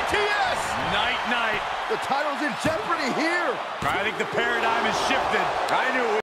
RTS! Night, night. The title's in jeopardy here. I think the paradigm has shifted. I knew it would.